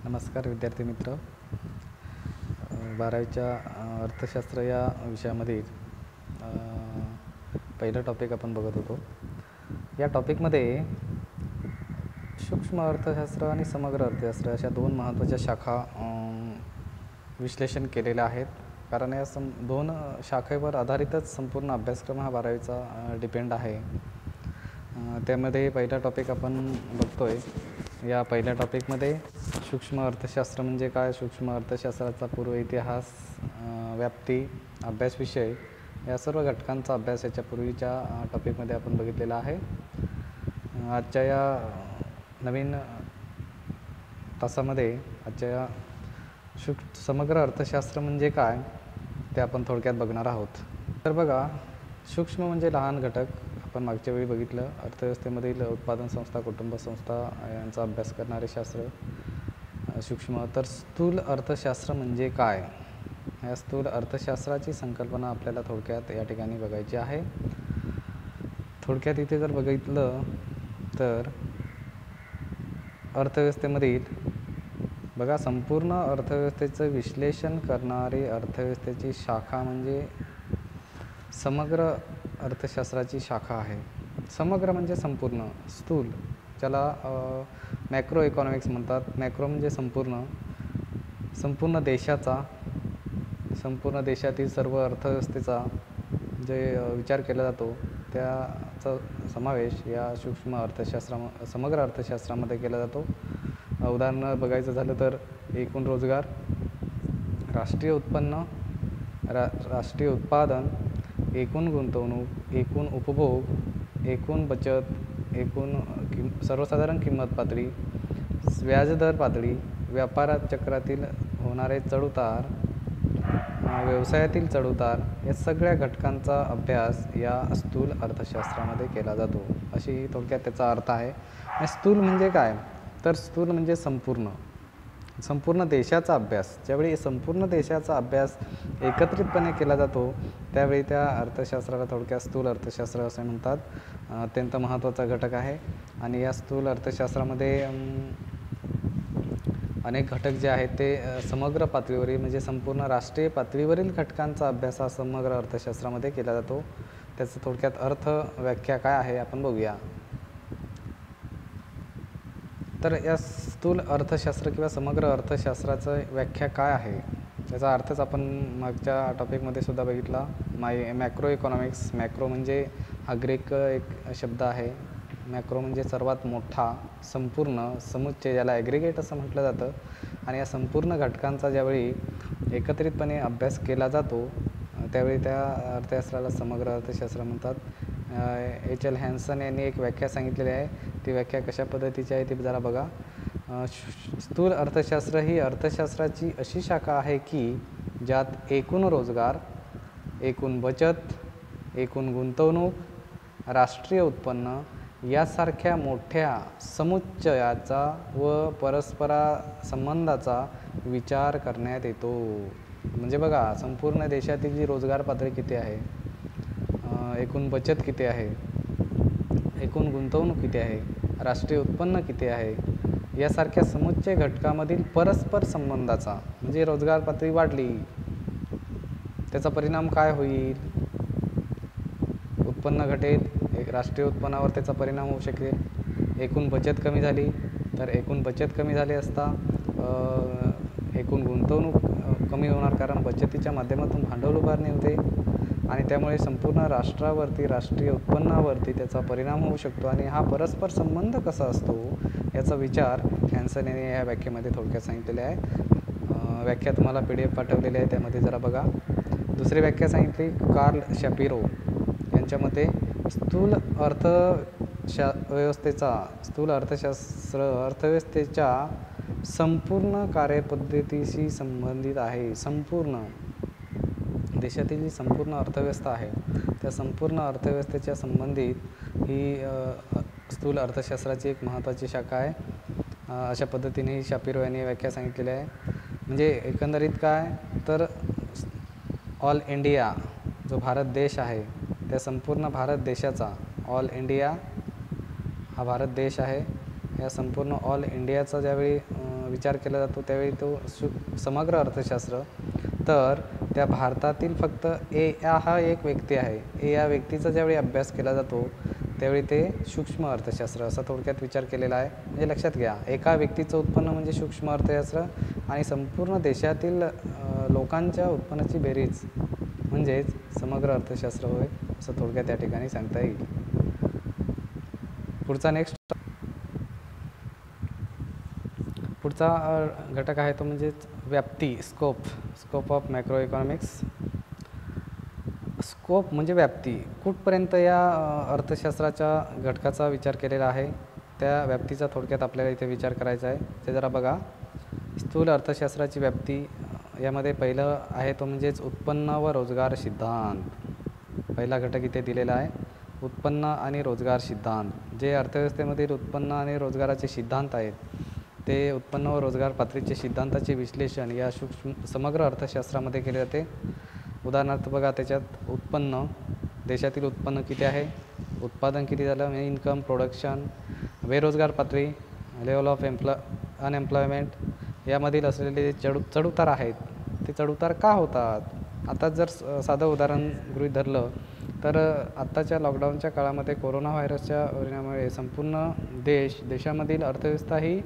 नमस्कार विद्यार्थी मित्र. 12वीच्या अर्थशास्त्र या विषयामध्ये पहिला टॉपिक आपण बघत होतो. या टॉपिकमध्ये सूक्ष्म अर्थशास्त्र आणि समग्र अर्थशास्त्र अशा दोन महत्त्वाच्या शाखा विश्लेषण केलेल्या आहेत. कारण या दोन शाखेवर आधारितच संपूर्ण अभ्यासक्रम हा 12वीचा डिपेंड आहे. त्यामध्ये पहिला टॉपिक आपण बघतोय. या पहिल्या टॉपिकमध्ये सूक्ष्म अर्थशास्त्र म्हणजे काय, सूक्ष्म अर्थशास्त्राचा पूर्व इतिहास, व्याप्ती, अभ्यास विषय या सर्व घटकांचा अभ्यास याच्या पूर्वीच्या टॉपिकमध्ये आपण बघितलेला आहे. आजच्या या नवीन तासामध्ये आजच्या या समग्र अर्थशास्त्र म्हणजे काय ते आपण थोडक्यात बघणार आहोत. तर बघा, सूक्ष्म म्हणजे लहान घटक. आपण मागच्या वेळी बघितलं, अर्थव्यवस्थेमधील उत्पादन संस्था, कुटुंब संस्था यांचा अभ्यास करणारे शास्त्र सूक्ष्म. तर स्थूल अर्थशास्त्र म्हणजे काय, या स्थूल अर्थशास्त्राची संकल्पना आपल्याला थोडक्यात या ठिकाणी बघायची आहे. थोडक्यात इथे जर बघितलं तर अर्थव्यवस्थेमधील बघा, संपूर्ण अर्थव्यवस्थेचं विश्लेषण करणारी अर्थव्यवस्थेची शाखा म्हणजे समग्र अर्थशास्त्राची शाखा आहे. समग्र म्हणजे संपूर्ण, स्थूल ज्याला मॅक्रो इकॉनॉमिक्स म्हणतात. मॅक्रो म्हणजे संपूर्ण देशातील सर्व अर्थव्यवस्थेचा जे विचार केला जातो त्याचा समावेश या सूक्ष्म समग्र अर्थशास्त्रामध्ये केला जातो. उदाहरण बघायचं झालं तर एकूण रोजगार, राष्ट्रीय उत्पन्न, राष्ट्रीय उत्पादन, एकूण गुंतवणूक, एकूण उपभोग, एकूण बचत, एकूण सर्वसाधारण किंमत पातळी, व्याजदर पातळी, व्यापारात चक्रातील होणारे चढउतार, व्यवसायातील चढउतार या सगळ्या घटकांचा अभ्यास या स्थूल अर्थशास्त्रामध्ये केला जातो. अशी थोडक्यात त्याचा अर्थ आहे. स्थूल म्हणजे काय, तर स्थूल म्हणजे संपूर्ण देशाचा अभ्यास. ज्यावेळी संपूर्ण देशाचा अभ्यास एकत्रितपणे केला जातो त्यावेळी त्या अर्थशास्त्राला थोडक्यात स्थूल अर्थशास्त्र असे म्हणतात. अत्यंत महत्त्वाचा घटक आहे. आणि या स्थूल अर्थशास्त्रामध्ये अनेक घटक जे आहेत ते समग्र पातळीवरील म्हणजे संपूर्ण राष्ट्रीय पातळीवरील घटकांचा अभ्यास हा समग्र अर्थशास्त्रामध्ये केला जातो. त्याचं थोडक्यात अर्थ व्याख्या काय आहे आपण बघूया. तर या स्थूल अर्थशास्त्र किंवा समग्र अर्थशास्त्राचं व्याख्या काय आहे त्याचा अर्थच आपण मागच्या टॉपिकमध्ये सुद्धा बघितला. Macro economics. मॅक्रो म्हणजे हा ग्रीक एक शब्द आहे. मॅक्रो म्हणजे सर्वात मोठा, संपूर्ण, समुच्चय, ज्याला ॲग्रिगेट असं म्हटलं जातं. आणि या संपूर्ण घटकांचा ज्यावेळी एकत्रितपणे अभ्यास केला जातो त्यावेळी त्या अर्थशास्त्राला समग्र अर्थशास्त्र म्हणतात. H.L. हॅन्सन यांनी एक व्याख्या सांगितलेली आहे. ती व्याख्या कशा पद्धतीची आहे ते जरा बघा. स्थूल अर्थशास्त्र ही अर्थशास्त्राची अशी शाखा आहे की ज्यात एकूण रोजगार, एकूण बचत, एकूण गुंतवणूक, राष्ट्रीय उत्पन्न यासारख्या मोठ्या समुच्चयाचा व परस्परासंबंधाचा विचार करण्यात येतो. म्हणजे बघा, संपूर्ण देशातील जी रोजगार पातळी किती आहे, एकूण बचत किती आहे, एकूण गुंतवणूक किती आहे, राष्ट्रीय उत्पन्न किती आहे, यासारख्या समुच्चय घटकामधील परस्पर संबंधाचा, म्हणजे रोजगार पातळी वाढली त्याचा परिणाम काय होईल, उत्पन्न घटेल, राष्ट्रीय उत्पन्नावर त्याचा परिणाम होऊ शकेल. एकूण बचत कमी झाली तर एकूण बचत कमी झाली असता एकूण गुंतवणूक कमी होणार, कारण बचतीच्या माध्यमातून भांडवल उभारणी होते आणि त्यामुळे संपूर्ण राष्ट्रावरती, राष्ट्रीय उत्पन्नावरती त्याचा परिणाम होऊ शकतो. आणि हा परस्पर संबंध कसा असतो याचा विचार हॅन्सन यांनी या व्याख्येमध्ये थोडक्यात सांगितलेले आहे. व्याख्या तुम्हाला PDF पाठवलेली आहे, त्यामध्ये जरा बघा. दुसरी व्याख्या सांगितली कार्ल शॅपिरो यांच्या मते स्थूल अर्थव्यवस्थेच्या संपूर्ण कार्यपद्धतीशी संबंधित आहे. संपूर्ण देशातील जी संपूर्ण अर्थव्यवस्था आहे त्या संपूर्ण अर्थव्यवस्थेच्या संबंधित ही स्थूल अर्थशास्त्राची एक महत्त्वाची शाखा आहे. अशा पद्धतीने ही शापिरो यांनी व्याख्या सांगितलेली आहे. म्हणजे एकंदरीत काय, तर ऑल इंडिया जो भारत देश आहे त्या संपूर्ण भारत देशाचा, ऑल इंडिया हा भारत देश आहे या संपूर्ण ऑल इंडियाचा ज्यावेळी विचार केला जातो त्यावेळी तो समग्र अर्थशास्त्र, तर त्या भारतातील फक्त हा एक व्यक्ती आहे, या व्यक्तीचा ज्यावेळी अभ्यास केला जातो त्यावेळी ते सूक्ष्म अर्थशास्त्र असा थोडक्यात विचार केलेला आहे. म्हणजे लक्षात घ्या, एका व्यक्तीचं उत्पन्न म्हणजे सूक्ष्म अर्थशास्त्र आणि संपूर्ण देशातील लोकांच्या उत्पन्नाची बेरीज म्हणजेच समग्र अर्थशास्त्र होय, असं थोडक्यात त्या ठिकाणी सांगता येईल. पुढचा घटक आहे तो म्हणजेच व्याप्ती, scope of macro economics. Scope म्हणजे व्याप्ती, कुठपर्यंत या अर्थशास्त्राच्या घटकाचा विचार केलेला आहे त्या व्याप्तीचा थोडक्यात आपल्याला इथे विचार करायचा आहे. ते जरा बघा. स्थूल अर्थशास्त्राची व्याप्ती यामध्ये पहिलं आहे तो म्हणजेच उत्पन्न व रोजगार सिद्धांत. पहिला घटक इथे दिलेला आहे, उत्पन्न आणि रोजगार सिद्धांत. जे अर्थव्यवस्थेमधील उत्पन्न आणि रोजगाराचे सिद्धांत आहेत ते उत्पन्न व रोजगार पातळीचे सिद्धांताचे विश्लेषण या समग्र अर्थशास्त्रामध्ये केले जाते. उदाहरणार्थ बघा, त्याच्यात उत्पन्न, देशातील उत्पन्न किती आहे, उत्पादन किती झालं, इन्कम, प्रोडक्शन, बेरोजगार पातळी, लेवल ऑफ अनएम्प्लॉयमेंट, यामधील असलेले चढउतार आहेत ते चढउतार का होतात. आता जर साधं उदाहरण गृहीत धरलं तर आत्ताच्या लॉकडाऊनच्या काळामध्ये कोरोना व्हायरसच्या परिणामामुळे संपूर्ण देशामधील अर्थव्यवस्था ही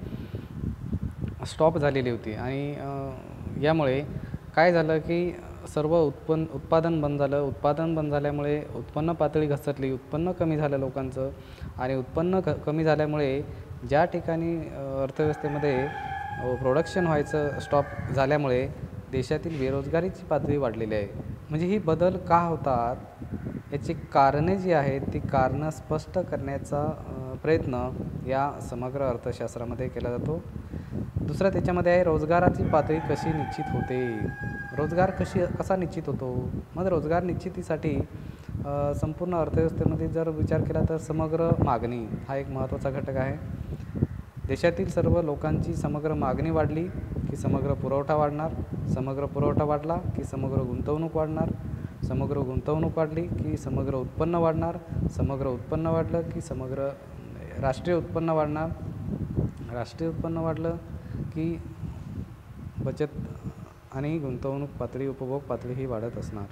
स्टॉप झालेली होती आणि यामुळे काय झालं की सर्व उत्पादन बंद झालं. उत्पादन बंद झाल्यामुळे उत्पन्न पातळी घसरली, उत्पन्न कमी झालं लोकांचं आणि उत्पन्न कमी झाल्यामुळे ज्या ठिकाणी अर्थव्यवस्थेमध्ये प्रोडक्शन व्हायचं स्टॉप झाल्यामुळे देशातील बेरोजगारीची पातळी वाढलेली आहे. म्हणजे ही बदल का होतात याची कारणे जी आहेत ती कारणं स्पष्ट करण्याचा प्रयत्न या समग्र अर्थशास्त्रामध्ये केला जातो. दुसरा त्याच्यामध्ये आहे रोजगाराची पातळी कशी निश्चित होते. रोजगार कसा निश्चित होतो. मग रोजगार निश्चितीसाठी संपूर्ण अर्थव्यवस्थेमध्ये जर विचार केला तर समग्र मागणी हा एक महत्त्वाचा घटक आहे. देशातील सर्व लोकांची समग्र मागणी वाढली की समग्र पुरवठा वाढणार, समग्र पुरवठा वाढला की समग्र गुंतवणूक वाढणार, समग्र गुंतवणूक वाढली की समग्र उत्पन्न वाढणार, समग्र उत्पन्न वाढलं की समग्र राष्ट्रीय उत्पन्न वाढणार, राष्ट्रीय उत्पन्न वाढलं की बचत आणि गुंतवणूक पातळी, उपभोग पातळी ही वाढत असणार.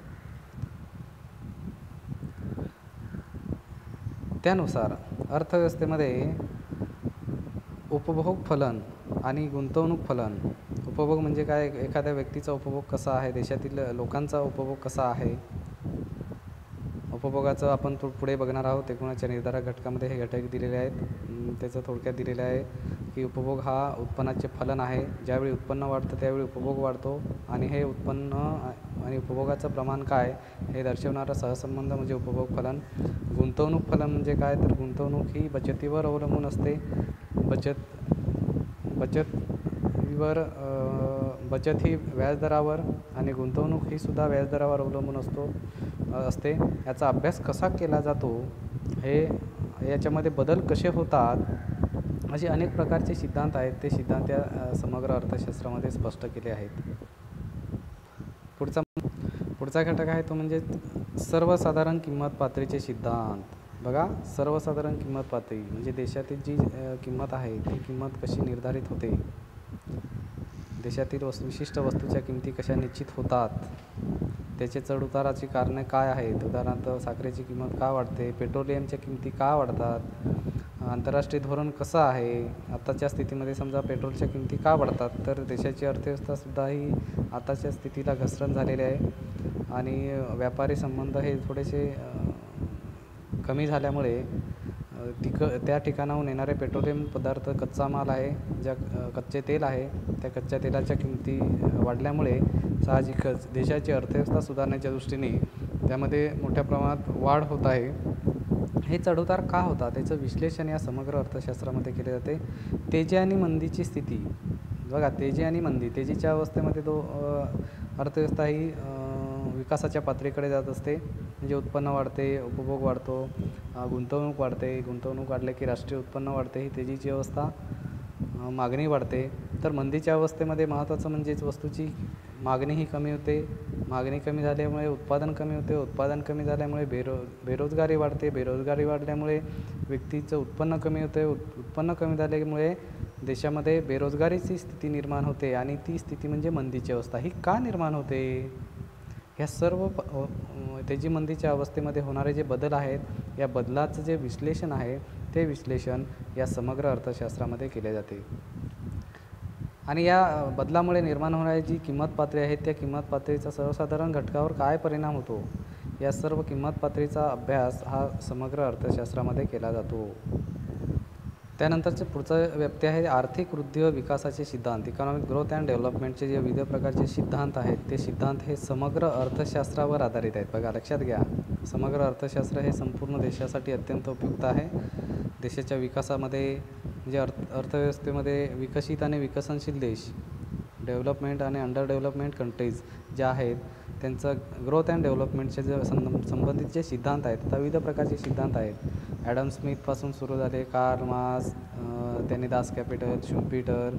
त्यानुसार अर्थव्यवस्थेमध्ये उपभोग फलन आणि गुंतवणूक फलन. उपभोग म्हणजे काय, एखाद्या व्यक्तीचा उपभोग कसा आहे, देशातील लोकांचा उपभोग कसा आहे. उपभोगाचं आपण पुढे बघणार आहोत. एकूणाच्या निर्धारक घटकामध्ये हे घटक दिलेले आहेत. त्याचं थोडक्यात दिलेलं आहे की उपभोग हा उत्पन्नाचे फलन आहे. ज्यावेळी उत्पन्न वाढतं त्यावेळी उपभोग वाढतो आणि हे उत्पन्न आणि उपभोगाचं प्रमाण काय हे दर्शवणारा सहसंबंध म्हणजे उपभोग फलन. गुंतवणूक फलन म्हणजे काय, तर गुंतवणूक ही बचतीवर अवलंबून असते. बचत ही व्याजदरावर आणि गुंतवणूक ही सुद्धा व्याजदरावर अवलंबून असते. याचा अभ्यास कसा केला जातो, हे याच्यामध्ये बदल कसे होतात, असे अनेक प्रकारचे सिद्धांत आहेत. ते सिद्धांत या समग्र अर्थशास्त्रामध्ये स्पष्ट केले आहेत. पुढचा घटक आहे तो म्हणजे सर्वसाधारण किंमत पातळीचे सिद्धांत. बघा, सर्वसाधारण किंमत पातळी म्हणजे देशातील जी किंमत आहे ती किंमत कशी निर्धारित होते, देशातील विशिष्ट वस्तूच्या किमती कशा निश्चित होतात, त्याचे चढउताराची कारणे काय आहेत. उदाहरणार्थ साखरेची किंमत का वाढते, पेट्रोलियमच्या किमती का वाढतात, आंतरराष्ट्रीय धोरण कसं आहे. आताच्या स्थितीमध्ये समजा पेट्रोलच्या किमती का वाढतात, तर देशाची अर्थव्यवस्थासुद्धा ही आताच्या स्थितीला घसरण झालेली आहे आणि व्यापारी संबंध हे थोडेसे कमी झाल्यामुळे त्या ठिकाणाहून येणारे पेट्रोलियम पदार्थ, कच्चा माल आहे, कच्चे तेल आहे, त्या कच्च्या तेलाच्या किमती वाढल्यामुळे साहजिकच देशाची अर्थव्यवस्था सुधारण्याच्या दृष्टीने त्यामध्ये मोठ्या प्रमाणात वाढ होत आहे. हे चढउतार का होतात त्याचं विश्लेषण या समग्र अर्थशास्त्रामध्ये केले जाते. तेजी आणि मंदीची स्थिती. बघा, तेजी आणि मंदी. तेजीच्या अवस्थेमध्ये अर्थव्यवस्था ही विकासाच्या पातळीकडे जात असते. म्हणजे उत्पन्न वाढते, उपभोग वाढतो, गुंतवणूक वाढते. गुंतवणूक वाढले की राष्ट्रीय उत्पन्न वाढते, ही तेजीची अवस्था. मागणी वाढते. तर मंदीच्या अवस्थेमध्ये महत्त्वाचं म्हणजेच वस्तूची मागणी ही कमी होते. मागणी कमी झाल्यामुळे उत्पादन कमी होते. उत्पादन कमी झाल्यामुळे बेरोजगारी वाढते. बेरोजगारी वाढल्यामुळे व्यक्तीचं उत्पन्न कमी होते. उत्पन्न कमी झाल्यामुळे देशामध्ये बेरोजगारीची स्थिती निर्माण होते आणि ती स्थिती म्हणजे मंदीची अवस्था. ही का निर्माण होते? ह्या सर्व त्याची मंदीच्या अवस्थेमध्ये होणारे जे बदल आहेत, या बदलाचं जे विश्लेषण आहे ते विश्लेषण या समग्र अर्थशास्त्रामध्ये केले जाते. आणि या बदलामुळे निर्माण होणारी जी किंमत पातळी आहे त्या किंमत पातळीचा सर्वसाधारण घटकावर काय परिणाम होतो, या सर्व किंमत पातळीचा अभ्यास हा समग्र अर्थशास्त्रामध्ये केला जातो. त्यानंतरचे पुढचं व्याप्ती आहे आर्थिक वृद्धी व विकासाचे सिद्धांत. इकॉनॉमिक ग्रोथ अँड डेव्हलपमेंटचे जे विविध प्रकारचे सिद्धांत आहेत ते सिद्धांत हे समग्र अर्थशास्त्रावर आधारित आहेत. बघा, लक्षात घ्या, समग्र अर्थशास्त्र हे संपूर्ण देशासाठी अत्यंत उपयुक्त आहे. देशाच्या विकासामध्ये म्हणजे अर्थव्यवस्थेमध्ये विकसित आणि विकसनशील देश, डेव्हलपमेंट आणि अंडर डेव्हलपमेंट कंट्रीज ज्या आहेत त्यांचं ग्रोथ अँड डेव्हलपमेंटचे जे संबंधित जे सिद्धांत आहेत, आता विविध प्रकारचे सिद्धांत आहेत. ॲडम स्मिथपासून सुरू झाले, कार्ल मार्क्स, त्यांनी Das Kapital, Schumpeter,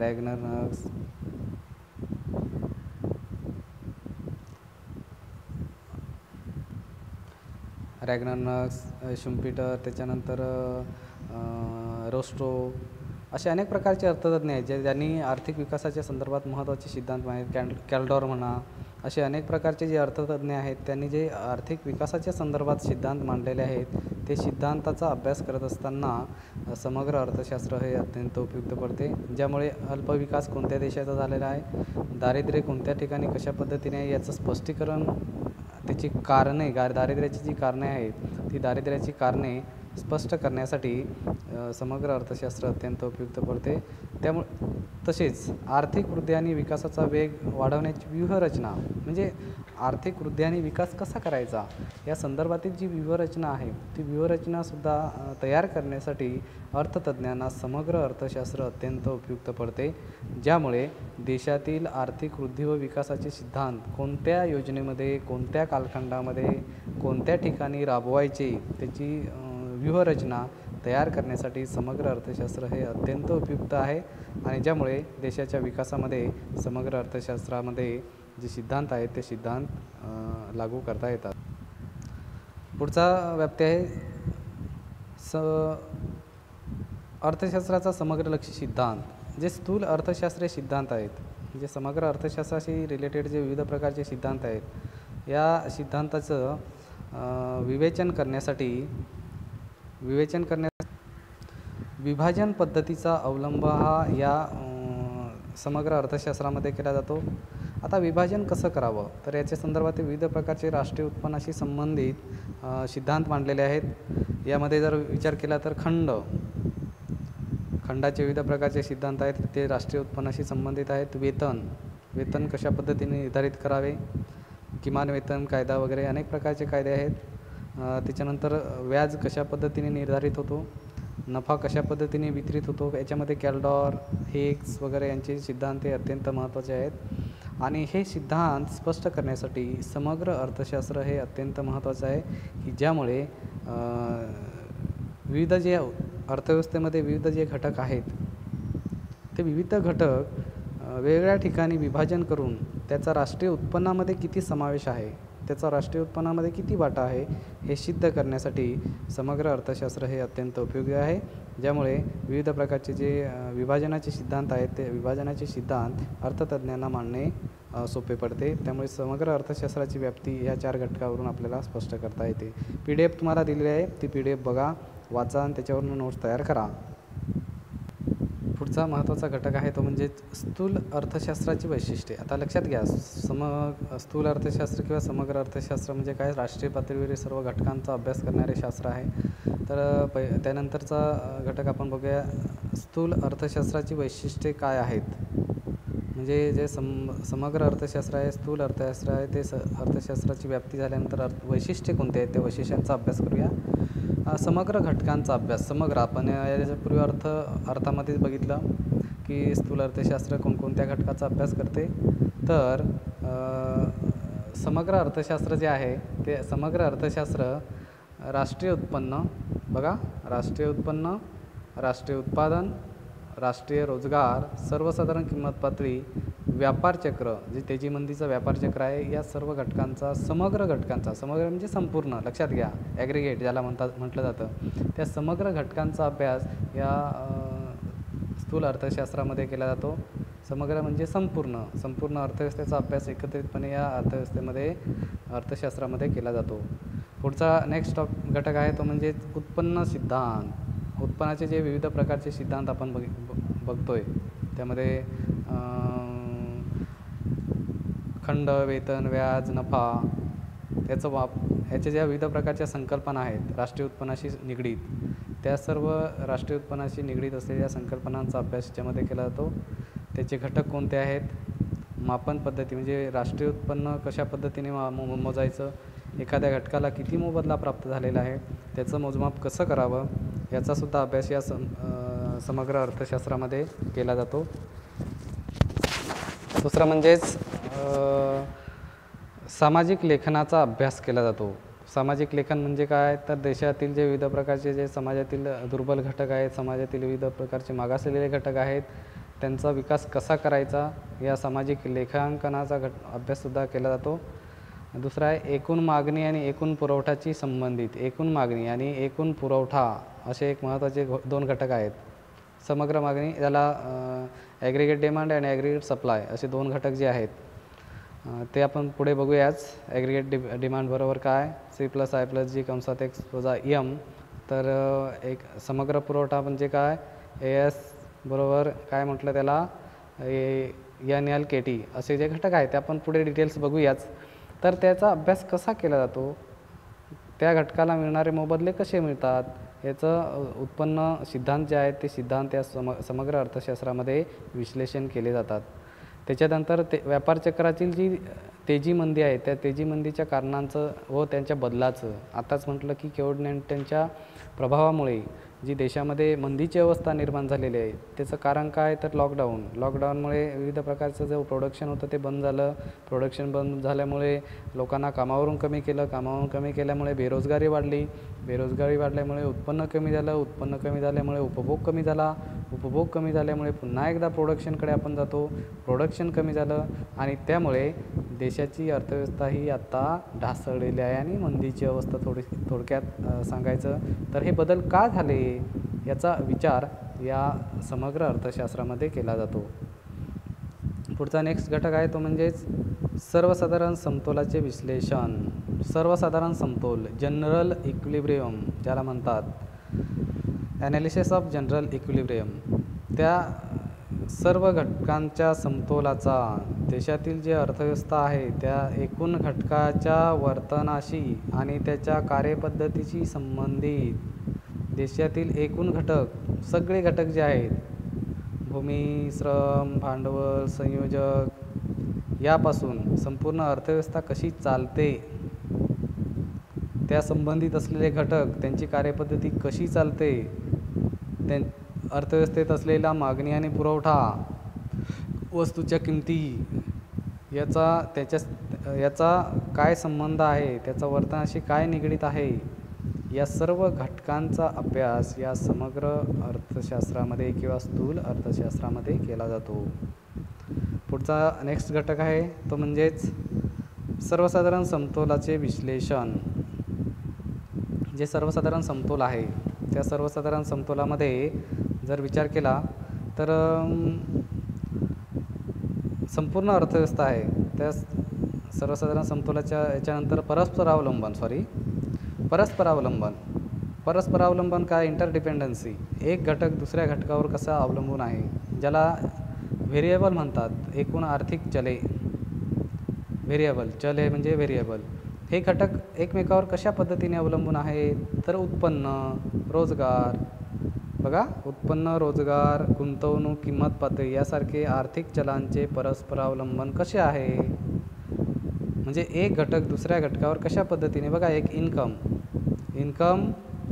Ragnar Nurkse, Schumpeter, त्याच्यानंतर रोस्ट्रो, असे अनेक प्रकारचे अर्थतज्ञ आहेत ज्यांनी आर्थिक विकासाच्या संदर्भात महत्त्वाचे सिद्धांत आहेत. कॅल्डॉर म्हणा, असे अनेक प्रकारचे जे अर्थतज्ञ आहेत त्यांनी जे आर्थिक विकासाच्या संदर्भात सिद्धांत मांडलेले आहेत ते सिद्धांताचा अभ्यास करत असताना समग्र अर्थशास्त्र हे अत्यंत उपयुक्त पडते. ज्यामुळे अल्पविकास कोणत्या देशाचा झालेला आहे, दारिद्र्य कोणत्या ठिकाणी कशा पद्धतीने आहे याचं स्पष्टीकरण, त्याची कारणे, दारिद्र्याची जी कारणे आहेत ती दारिद्र्याची कारणे स्पष्ट करण्यासाठी समग्र अर्थशास्त्र अत्यंत उपयुक्त पडते. त्यामुळे तसेच आर्थिक वृद्धी आणि विकासाचा वेग वाढवण्याची व्यूहरचना, म्हणजे आर्थिक वृद्धी आणि विकास कसा करायचा या संदर्भातील जी व्यूहरचना आहे ती व्यूहरचनासुद्धा तयार करण्यासाठी अर्थतज्ञांना समग्र अर्थशास्त्र अत्यंत उपयुक्त पडते. ज्यामुळे देशातील आर्थिक वृद्धी व विकासाचे सिद्धांत कोणत्या योजनेमध्ये, कोणत्या कालखंडामध्ये, कोणत्या ठिकाणी राबवायचे त्याची व्यूहरचना तयार करण्यासाठी समग्र अर्थशास्त्र हे अत्यंत उपयुक्त आहे. आणि ज्यामुळे देशाच्या विकासामध्ये समग्र अर्थशास्त्रामध्ये जे सिद्धांत आहेत ते सिद्धांत लागू करता येतात. पुढचा व्याप्ती आहे अर्थशास्त्राचा समग्र लक्ष्य सिद्धांत. जे स्थूल अर्थशास्त्रीय सिद्धांत आहेत, म्हणजे समग्र अर्थशास्त्राशी रिलेटेड जे विविध प्रकारचे सिद्धांत आहेत या सिद्धांताचं विवेचन करण्यासाठी विभाजन पद्धतीचा अवलंब हा या समग्र अर्थशास्त्रामध्ये केला जातो. आता विभाजन कसं करावं तर याच्या संदर्भात विविध प्रकारचे राष्ट्रीय उत्पन्नाशी संबंधित सिद्धांत मांडलेले आहेत. यामध्ये जर विचार केला तर खंडाचे विविध प्रकारचे सिद्धांत आहेत ते राष्ट्रीय उत्पन्नाशी संबंधित आहेत. वेतन कशा पद्धतीने निर्धारित करावे, किमान वेतन कायदा वगैरे अनेक प्रकारचे कायदे आहेत. त्याच्यानंतर व्याज कशा पद्धतीने निर्धारित होतो, नफा कशा पद्धतीने वितरित होतो, याच्यामध्ये कॅल्डॉर, हेग्स वगैरे यांचे सिद्धांत हे अत्यंत महत्त्वाचे आहेत. आणि हे सिद्धांत स्पष्ट करण्यासाठी समग्र अर्थशास्त्र हे अत्यंत महत्त्वाचं आहे की ज्यामुळे विविध जे अर्थव्यवस्थेमध्ये विविध जे घटक आहेत ते विविध घटक वेगवेगळ्या ठिकाणी विभाजन करून त्याचा राष्ट्रीय उत्पन्नामध्ये किती समावेश आहे, त्याचा राष्ट्रीय उत्पन्नामध्ये किती वाटा आहे हे सिद्ध करण्यासाठी समग्र अर्थशास्त्र हे अत्यंत उपयोगी आहे. ज्यामुळे विविध प्रकारचे जे विभाजनाचे सिद्धांत आहेत ते विभाजनाचे सिद्धांत अर्थतज्ञांना मांडणे सोपे पडते. त्यामुळे समग्र अर्थशास्त्राची व्याप्ती ह्या 4 घटकावरून आपल्याला स्पष्ट करता येते. PDF तुम्हाला दिलेली आहे, ती PDF बघा, वाचा आणि त्याच्यावरून नोट्स तयार करा. पुढचा महत्त्वाचा घटक आहे तो म्हणजे स्थूल अर्थशास्त्राची वैशिष्ट्ये. आता लक्षात घ्या, स्थूल अर्थशास्त्र किंवा समग्र अर्थशास्त्र म्हणजे काय, राष्ट्रीय पातळीवरील सर्व घटकांचा अभ्यास करणारे शास्त्र आहे. तर त्यानंतरचा घटक आपण बघूया, स्थूल अर्थशास्त्राची वैशिष्ट्ये काय आहेत. म्हणजे जे समग्र अर्थशास्त्र आहे, स्थूल अर्थशास्त्र आहे, ते अर्थशास्त्राची व्याप्ती झाल्यानंतर वैशिष्ट्ये कोणते आहेत त्या वैशिष्ट्यांचा अभ्यास करूया. समग्र घटकांचा अभ्यास. समग्र आपण याच्यापूर्वी अर्थामध्ये बघितलं की स्थूल अर्थशास्त्र कोणकोणत्या घटकाचा अभ्यास करते. तर समग्र अर्थशास्त्र जे आहे ते समग्र अर्थशास्त्र राष्ट्रीय उत्पन्न, बघा, राष्ट्रीय उत्पन्न, राष्ट्रीय उत्पादन, राष्ट्रीय रोजगार, सर्वसाधारण किंमत पातळी, व्यापार चक्र, जे तेजीमंदीचं व्यापार चक्र आहे, या सर्व घटकांचा समग्र म्हणजे संपूर्ण, लक्षात घ्या, ॲग्रिगेट ज्याला म्हटलं जातं, त्या समग्र घटकांचा अभ्यास या स्थूल अर्थशास्त्रामध्ये केला जातो. समग्र म्हणजे संपूर्ण अर्थव्यवस्थेचा अभ्यास एकत्रितपणे या अर्थशास्त्रामध्ये केला जातो. पुढचा नेक्स्ट घटक आहे तो म्हणजे उत्पन्न सिद्धांत. उत्पन्नाचे जे विविध प्रकारचे सिद्धांत आपण बघतोय, त्यामध्ये खंड, वेतन, व्याज, नफा, ह्याच्या ज्या विविध प्रकारच्या संकल्पना आहेत राष्ट्रीय उत्पन्नाशी निगडीत, त्या सर्व राष्ट्रीय उत्पन्नाशी निगडीत असलेल्या संकल्पनांचा अभ्यास याच्यामध्ये केला जातो. त्याचे घटक कोणते आहेत? मापन पद्धती, म्हणजे राष्ट्रीय उत्पन्न कशा पद्धतीने मोजायचं, एखाद्या घटकाला किती मोबदला प्राप्त झालेला आहे, त्याचं मोजमाप कसं करावं, याचासुद्धा अभ्यास या समग्र अर्थशास्त्रामध्ये केला जातो. दुसरं म्हणजेच सामाजिक लेखनाचा अभ्यास केला जातो. सामाजिक लेखन म्हणजे काय, तर देशातील जे विविध प्रकारचे जे समाजातील दुर्बल घटक आहेत, समाजातील विविध प्रकारचे मागासलेले घटक आहेत, त्यांचा विकास कसा करायचा, या सामाजिक लेखांकनाचा अभ्याससुद्धा केला जातो. दुसरा आहे एकूण मागणी आणि एकूण पुरवठाची संबंधित. एकूण मागणी आणि एकूण पुरवठा असे एक महत्त्वाचे 2 घटक आहेत. समग्र मागणी, ज्याला ॲग्रिगेट डिमांड आणि ॲग्रिगेट सप्लाय असे 2 घटक जे आहेत, ते आपण पुढे बघूयाच. ॲग्रिगेट डिमांड बरोबर काय, C+I+G कंसात X वजा M. तर एक समग्र पुरवठा म्हणजे काय, AS बरोबर काय म्हटलं त्याला, NLKT असे जे घटक आहेत ते आपण पुढे डिटेल्स बघूयाच. तर त्याचा अभ्यास कसा केला जातो, त्या घटकाला मिळणारे मोबदले कसे मिळतात, याचं उत्पन्न सिद्धांत जे आहेत ते सिद्धांत या समग्र अर्थशास्त्रामध्ये विश्लेषण केले जातात. त्याच्यानंतर व्यापार चक्रातील जी तेजीमंदी आहे, त्या तेजीमंदीच्या कारणांचं व त्यांच्या बदलाचं, आताच म्हटलं की कोविड-19च्या प्रभावामुळे जी देशामध्ये मंदीची अवस्था निर्माण झालेली आहे, त्याचं कारण काय, तर लॉकडाऊनमुळे विविध प्रकारचं जे प्रोडक्शन होतं ते बंद झालं. प्रोडक्शन बंद झाल्यामुळे लोकांना कामावरून कमी केल्यामुळे बेरोजगारी वाढल्यामुळे उत्पन्न कमी झाल्यामुळे उपभोग कमी झाल्यामुळे पुन्हा एकदा प्रोडक्शनकडे आपण जातो. प्रोडक्शन कमी झालं आणि त्यामुळे देशाची अर्थव्यवस्था ही आत्ता ढासळलेली आहे आणि मंदीची अवस्था थोडक्यात सांगायचं तर हे बदल का झाले, याचा विचार या समग्र अर्थशास्त्रामध्ये केला जातो. पुढचा नेक्स्ट घटक आहे तो म्हणजेच सर्वसाधारण समतोलाचे विश्लेषण. सर्वसाधारण समतोल, जनरल इक्विलिब्रियम ज्याला म्हणतात, ॲनालिसिस ऑफ जनरल इक्विलिब्रियम. त्या सर्व घटकांच्या समतोलाचा देशातील जे अर्थव्यवस्था आहे त्या एकूण घटकाच्या वर्तनाशी आणि त्याच्या कार्यपद्धतीशी संबंधित देशातील एकूण सगळे घटक जे आहेत, भूमी, श्रम, भांडवल, संयोजक, यापासून संपूर्ण अर्थव्यवस्था कशी चालते, त्या संबंधित असलेले घटक, त्यांची कार्यपद्धती कशी चालते, अर्थव्यवस्थेत असलेला मागणी आणि पुरवठा, वस्तूच्या किमती, याचा काय संबंध आहे, त्याचा वर्तनाशी काय निगडीत आहे, या सर्व घटकांचा अभ्यास या समग्र अर्थशास्त्रामध्ये किंवा स्थूल अर्थशास्त्रामध्ये केला जातो. पुढचा नेक्स्ट घटक आहे तो म्हणजेच सर्वसाधारण समतोलाचे विश्लेषण. जे सर्वसाधारण समतोल आहे त्या सर्वसाधारण समतोलामध्ये जर विचार केला तर संपूर्ण अर्थव्यवस्था आहे त्या सर्वसाधारण समतोलाच्या याच्यानंतर परस्परावलंबन काय, इंटरडिपेंडन्सी. एक घटक दुसऱ्या घटकावर कसा अवलंबून आहे, ज्याला व्हेरिएबल म्हणतात. एकूण आर्थिक चले, चले म्हणजे व्हेरिएबल. हे घटक एकमेकावर कशा पद्धतीने अवलंबून आहेत, तर उत्पन्न, रोजगार, गुंतवणूक, किंमत पातळी यासारखे आर्थिक चलांचे परस्परावलंबन कसे आहे, म्हणजे एक घटक दुसऱ्या घटकावर कशा पद्धतीने. एक इन्कम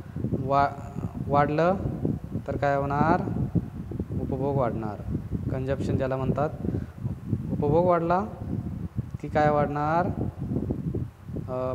वाढलं तर काय होणार, उपभोग वाढणार, कंजप्शन ज्याला म्हणतात. उपभोग वाढला की काय वाढणार,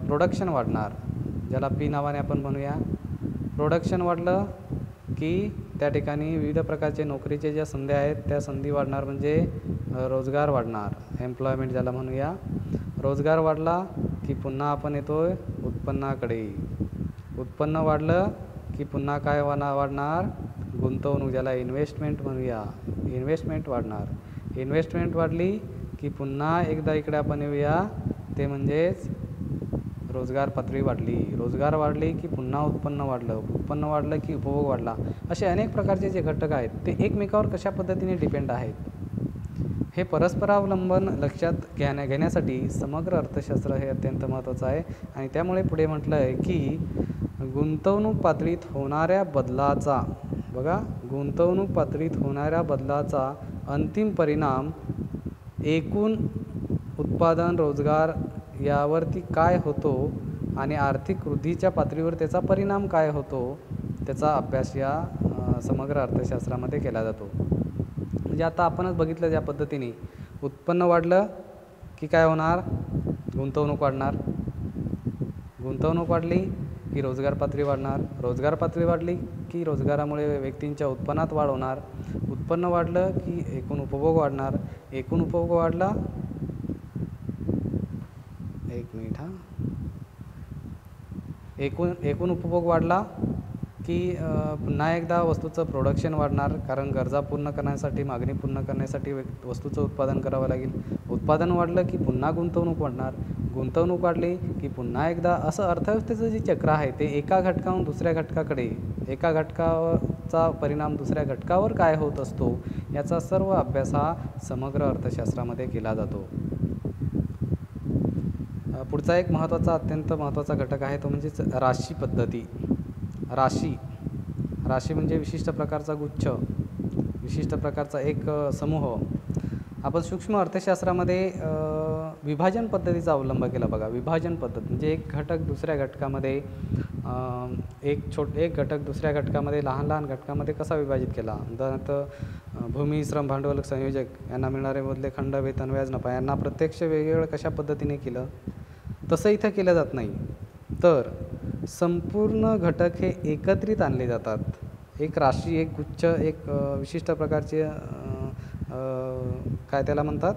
प्रोडक्शन वाढणार, ज्याला P नावाने आपण म्हणूया. प्रोडक्शन वाढलं की त्या ठिकाणी विविध प्रकारचे नोकरीचे ज्या संधी आहेत त्या संधी वाढणार, म्हणजे रोजगार वाढणार, एम्प्लॉयमेंट ज्याला म्हणूया. रोजगार वाढला की पुन्हा आपण येतोय उत्पन्नाकडे. उत्पन्न वाढलं की पुन्हा काय वाढणार, गुंतवणूक, ज्याला इन्व्हेस्टमेंट म्हणूया, इन्व्हेस्टमेंट वाढणार. इन्व्हेस्टमेंट वाढली की पुन्हा एकदा इकडे आपण येऊया, ते म्हणजेच रोजगार पातळी वाढली. रोजगार वाढली की पुन्हा उत्पन्न वाढलं, उत्पन्न वाढलं की उपभोग वाढला. असे अनेक प्रकारचे जे घटक आहेत ते एकमेकावर कशा पद्धतीने डिपेंड आहेत, हे परस्परावलंबन लक्षात घेण्यासाठी समग्र अर्थशास्त्र हे अत्यंत महत्त्वाचं आहे. आणि त्यामुळे पुढे म्हटलं आहे की गुंतवणूक पातळीत होणाऱ्या बदलाचा, बघा, गुंतवणूक पातळीत होणाऱ्या बदलाचा अंतिम परिणाम एकूण उत्पादन, रोजगार यावरती काय होतो आणि आर्थिक वृद्धीच्या पातळीवर त्याचा परिणाम काय होतो, त्याचा अभ्यास या समग्र अर्थशास्त्रामध्ये केला जातो. म्हणजे आता आपणच बघितलं ज्या पद्धतीने उत्पन्न वाढलं की काय होणार, गुंतवणूक वाढणार. गुंतवणूक वाढली की रोजगार पातळी वाढणार. रोजगार पातळी वाढली की रोजगारामुळे व्यक्तींच्या उत्पन्नात वाढ होणार. उत्पन्न वाढलं की एकूण उपभोग वाढणार. एकूण उपभोग वाढला, एक मिनिट हां, एकूण उपभोग वाढला की पुन्हा एकदा वस्तूचं प्रोडक्शन वाढणार, कारण गरजा पूर्ण करण्यासाठी, मागणी पूर्ण करण्यासाठी वस्तूचं उत्पादन करावं लागेल. उत्पादन वाढलं की पुन्हा गुंतवणूक वाढणार. गुंतवणूक वाढली की पुन्हा एकदा, असं अर्थव्यवस्थेचं जे चक्र आहे ते एका घटकाहून दुसऱ्या घटकाकडे, एका घटकाचा परिणाम दुसऱ्या घटकावर काय होत असतो, याचा सर्व अभ्यास हा समग्र अर्थशास्त्रामध्ये केला जातो. पुढचा एक अत्यंत महत्त्वाचा घटक आहे तो म्हणजेच राशी पद्धती. राशी म्हणजे विशिष्ट प्रकारचा गुच्छ, विशिष्ट प्रकारचा एक समूह. आपण सूक्ष्म अर्थशास्त्रामध्ये विभाजन पद्धतीचा अवलंब केला. बघा, विभाजन पद्धत म्हणजे एक घटक दुसऱ्या घटकामध्ये, एक घटक दुसऱ्या घटकामध्ये, लहान लहान घटकामध्ये कसा विभाजित केला. उदाहरणार्थ भूमी, श्रम, भांडवल, संयोजक यांना मिळणारे मोबदले, खंड, वेतन, व्याज, नफा यांना प्रत्यक्ष वेगवेगळं कशा पद्धतीने केलं, तसं इथं केलं जात नाही. तर संपूर्ण घटक हे एकत्रित आणले जातात. एक राशी, एक गुच्छ, एक विशिष्ट प्रकारचे काय त्याला म्हणतात,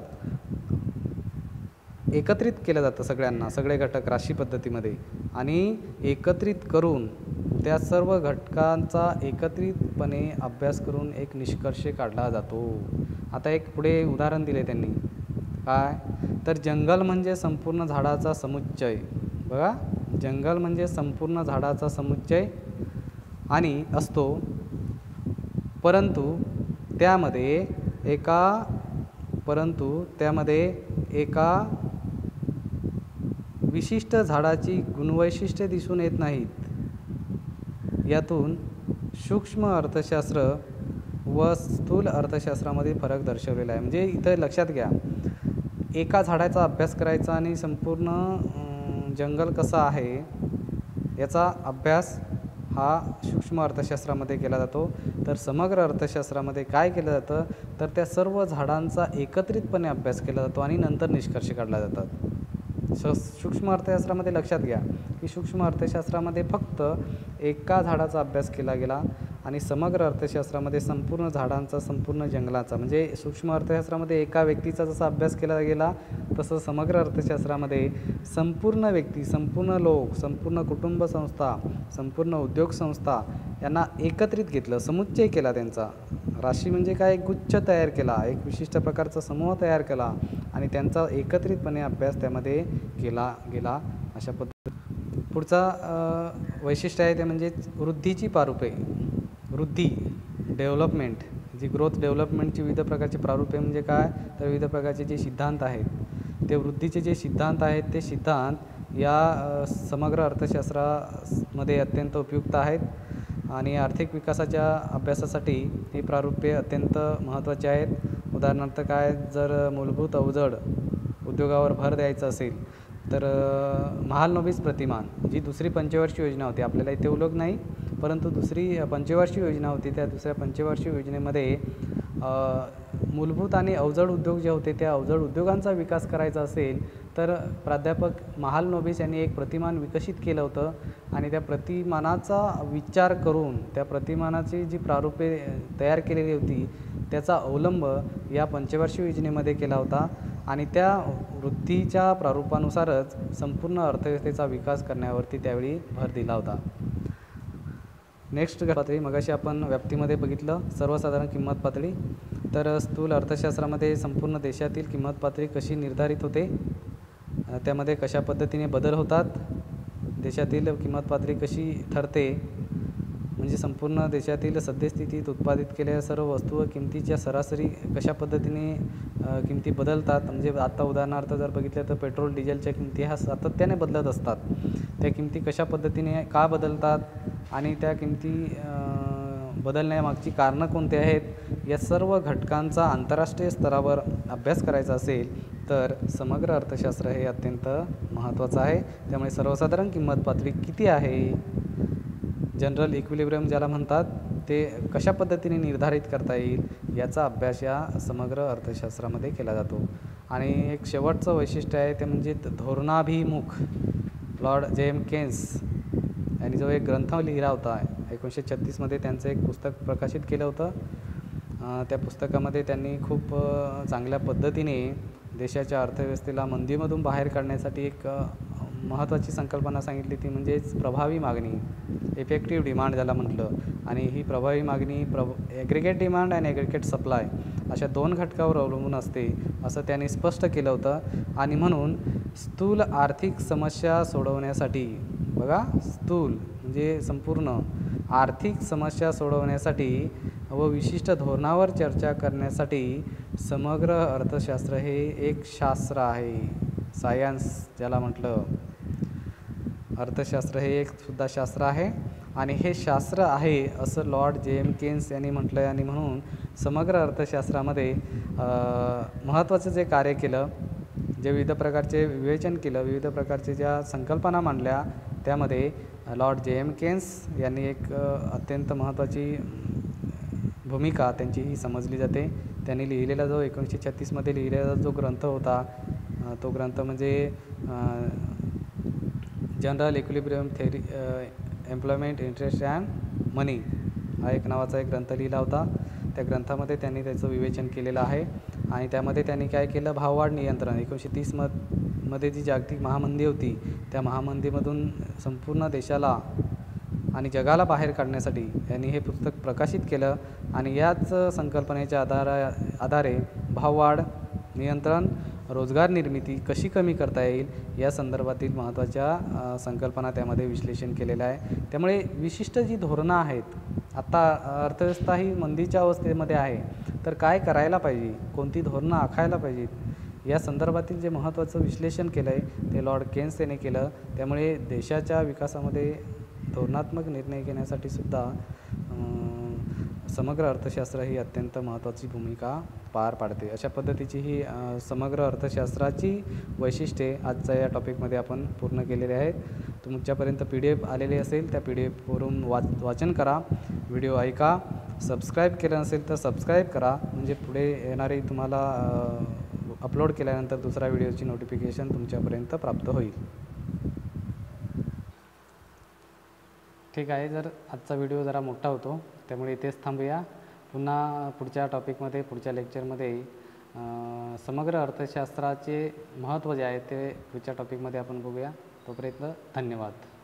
एकत्रित केलं जातं सगळ्यांना, सगळे घटक राशी पद्धतीमध्ये, आणि एकत्रित करून त्या सर्व घटकांचा एकत्रितपणे अभ्यास करून एक निष्कर्ष काढला जातो. आता एक पुढे उदाहरण दिले त्यांनी, काय तर जंगल म्हणजे संपूर्ण झाडाचा समुच्चय. बघा, जंगल म्हणजे संपूर्ण झाडाचा समुच्चय आणि असतो, परंतु त्यामध्ये एका विशिष्ट झाडाची गुणवैशिष्ट्ये दिसून येत नाहीत. यातून सूक्ष्म अर्थशास्त्र व स्थूल अर्थशास्त्रामध्ये फरक दर्शवलेला आहे. म्हणजे इथं लक्षात घ्या, एका झाडाचा अभ्यास करायचा आणि संपूर्ण जंगल कसं आहे याचा अभ्यास हा सूक्ष्म अर्थशास्त्रामध्ये केला जातो. तर समग्र अर्थशास्त्रामध्ये काय केलं जातं, तर त्या सर्व झाडांचा एकत्रितपणे अभ्यास केला जातो आणि नंतर निष्कर्ष काढला जातात. सूक्ष्म अर्थशास्त्रामध्ये लक्षात घ्या की सूक्ष्म अर्थशास्त्रामध्ये फक्त एका झाडाचा अभ्यास केला गेला आणि समग्र अर्थशास्त्रामध्ये संपूर्ण झाडांचा, संपूर्ण जंगलाचा, म्हणजे सूक्ष्म अर्थशास्त्रामध्ये एका व्यक्तीचा जसा अभ्यास केला गेला तसं समग्र अर्थशास्त्रामध्ये संपूर्ण व्यक्ती, संपूर्ण लोक, संपूर्ण कुटुंब संस्था, संपूर्ण उद्योग संस्था यांना एकत्रित घेतलं, समुच्चय केला त्यांचा. राशी म्हणजे काय, एक गुच्छ तयार केला, एक विशिष्ट प्रकारचा समूह तयार केला आणि त्यांचा एकत्रितपणे अभ्यास त्यामध्ये केला गेला. अशा पद्धतीने पुढचा वैशिष्ट्य आहे ते म्हणजे वृद्धीची प्रारूपे. वृद्धी, डेव्हलपमेंट, जी ग्रोथ डेव्हलपमेंटची विविध प्रकारचे प्रारूपे म्हणजे काय, तर विविध प्रकारचे जे सिद्धांत आहेत, ते वृद्धीचे जे सिद्धांत आहेत ते सिद्धांत या समग्र अर्थशास्त्रामध्ये अत्यंत उपयुक्त आहेत आणि आर्थिक विकासाच्या अभ्यासासाठी ही प्रारूपे अत्यंत महत्त्वाची आहेत. उदाहरणार्थ काय, जर मूलभूत अवजड उद्योगावर भर द्यायचा असेल तर महालनोबिस प्रतिमान, जी दुसरी पंचवार्षिक योजना होती, आपल्याला इथे उल्लेख नाही, परंतु दुसरी पंचवार्षिक योजना होती, त्या दुसऱ्या पंचवार्षिक योजनेमध्ये मूलभूत आणि अवजड उद्योग जे होते त्या अवजड उद्योगांचा विकास करायचा असेल तर प्राध्यापक महालनोबिस यांनी एक प्रतिमान विकसित केलं होतं आणि त्या प्रतिमानाचा विचार करून त्या प्रतिमानाची जी प्रारूपे तयार केलेली होती त्याचा अवलंब या पंचवार्षिक योजनेमध्ये केला होता आणि त्या वृत्तीच्या प्रारूपानुसारच संपूर्ण अर्थव्यवस्थेचा विकास करण्यावरती त्यावेळी भर दिला होता. नेक्स्ट पातळी मगाशी आपण व्याप्तीमध्ये बघितलं सर्वसाधारण किंमत पातळी. तर स्थूल अर्थशास्त्रामध्ये संपूर्ण देशातील किंमत पातळी कशी निर्धारित होते, त्यामध्ये कशा पद्धतीने बदल होतात, देशातील किंमत पातळी कशी ठरते, म्हणजे संपूर्ण देशातील सद्यस्थितीत उत्पादित केलेल्या सर्व वस्तू व किमतीच्या सरासरी कशा पद्धतीने किमती बदलतात. म्हणजे आता उदाहरणार्थ जर बघितलं तर पेट्रोल डिझेलच्या किमती ह्या सातत्याने बदलत असतात. त्या किमती कशा पद्धतीने का बदलतात आणि त्या किमती बदलण्यामागची कारणं कोणती आहेत, या सर्व घटकांचा आंतरराष्ट्रीय स्तरावर अभ्यास करायचा असेल तर समग्र अर्थशास्त्र हे अत्यंत महत्त्वाचं आहे. त्यामुळे सर्वसाधारण किंमत पातळी किती आहे, जनरल इक्विलिब्रियम ज्याला म्हणतात, ते कशा पद्धतीने निर्धारित करता येईल याचा अभ्यास या समग्र अर्थशास्त्रामध्ये केला जातो. आणि एक शेवटचं वैशिष्ट्य आहे ते म्हणजे धोरणाभिमुख. Lord J.M.. केन्स यांनी जो एक ग्रंथ लिहिला होता 1936मध्ये त्यांचं एक पुस्तक प्रकाशित केलं होतं. त्या पुस्तकामध्ये त्यांनी खूप चांगल्या पद्धतीने देशाच्या अर्थव्यवस्थेला मंदीमधून बाहेर काढण्यासाठी एक महत्त्वाची संकल्पना सांगितली, ती म्हणजेच प्रभावी मागणी, इफेक्टिव्ह डिमांड ज्याला म्हटलं. आणि ही प्रभावी मागणी ॲग्रिगेट डिमांड आणि ॲग्रिगेट सप्लाय अशा दोन घटकावर अवलंबून असते असं त्यांनी स्पष्ट केलं होतं. आणि म्हणून स्थूल आर्थिक समस्या सोडवण्यासाठी, बघा स्थूल म्हणजे संपूर्ण आर्थिक समस्या सोडवण्यासाठी व विशिष्ट धोरणावर चर्चा करण्यासाठी समग्र अर्थशास्त्र हे एक शास्त्र आहे. सायन्स ज्याला म्हटलं, अर्थशास्त्र हे एक सुद्धा शास्त्र आहे आणि हे शास्त्र आहे असं लॉर्ड जे.एम. केन्स यांनी म्हटलं आहे. आणि म्हणून समग्र अर्थशास्त्रामध्ये महत्त्वाचं जे कार्य केलं, जे विविध प्रकारचे विवेचन केलं, विविध प्रकारचे ज्या संकल्पना मांडल्या, त्यामध्ये लॉर्ड जे.एम. केन्स यांनी एक अत्यंत महत्त्वाची भूमिका त्यांची ही समजली जाते. त्यांनी लिहिलेला जो 1936मध्ये लिहिलेला जो ग्रंथ होता, तो ग्रंथ म्हणजे general equilibrium theory employment interest and money हा एक नावाचा एक ग्रंथ लिहिला होता. त्या ग्रंथामध्ये त्यांनी त्याचं विवेचन केलेलं आहे. आणि त्यामध्ये त्यांनी काय केलं, भाववाढ नियंत्रण 1930मध्ये जी जागतिक महामंदी होती, त्या महामंदीमधून संपूर्ण देशाला आणि जगाला बाहेर काढण्यासाठी यांनी हे पुस्तक प्रकाशित केलं. आणि याच संकल्पनेच्या आधारे भाववाढ नियंत्रण, रोजगार निर्मिती कशी कमी करता येईल या संदर्भातील महत्त्वाच्या संकल्पना त्यामध्ये विश्लेषण केलेलं आहे. त्यामुळे विशिष्ट जी धोरणं आहेत, आता अर्थव्यवस्था ही मंदीच्या अवस्थेमध्ये आहे, तर काय करायला पाहिजे, कोणती धोरणं आखायला पाहिजेत, या संदर्भातील जे महत्त्वाचं विश्लेषण केलं आहे ते लॉर्ड केन्स याने केलं. त्यामुळे देशाच्या विकासामध्ये धोरणात्मक निर्णय घेण्यासाठी सुद्धा समग्र अर्थशास्त्र ही अत्यंत महत्त्वाची भूमिका पार पाडते. अशा पद्धतीची ही समग्र अर्थशास्त्राची वैशिष्ट्ये आजच्या या टॉपिकमध्ये आपण पूर्ण केलेले आहेत. तुमच्यापर्यंत PDF आलेली असेल, त्या PDF वरून वाचन करा, व्हिडिओ ऐका, सबस्क्राईब केलं नसेल तर सबस्क्राईब करा, म्हणजे पुढे येणारे तुम्हाला अपलोड केल्यानंतर दुसऱ्या व्हिडिओची नोटिफिकेशन तुमच्यापर्यंत प्राप्त होईल. ठीक आहे. जर आजचा व्हिडिओ जरा मोठा होतो, त्यामुळे इथेच थांबूया. पुन्हा पुढच्या टॉपिकमध्ये, पुढच्या लेक्चरमध्ये समग्र अर्थशास्त्राचे महत्त्व जे आहे ते पुढच्या टॉपिकमध्ये आपण बघूया. तोपर्यंत धन्यवाद.